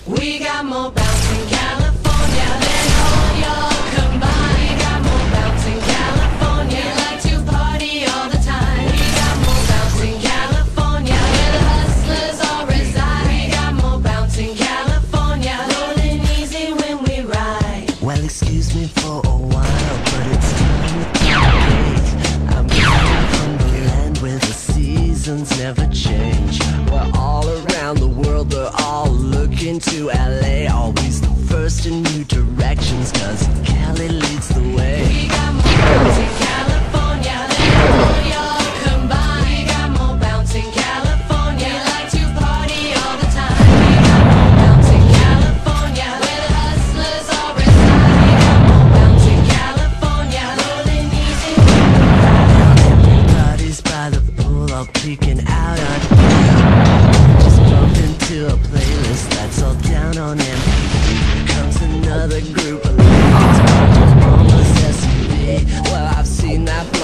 We got more bounce in California than all y'all combined. We got more bounce in California. We like to party all the time. We got more bounce in California where the hustlers all reside. We got more bounce in California, rolling easy when we ride. Well, excuse me for a while, but it's time to take. I'm coming from the land where the seasons never change. We're all around the world, they're all looking to LA. Always the first in new directions, cause Cali leads the way. We got more bounce in California than all y'all combined. We got more bounce in California. We like to party all the time. We got more bounce in California where the hustlers all reside. We got more bounce in California, rolling easy. Everybody's by the pool, all peeking out on just bump into a playlist that's all down on MP3. Here comes another group of ladies, almost SUV. Well, I've seen that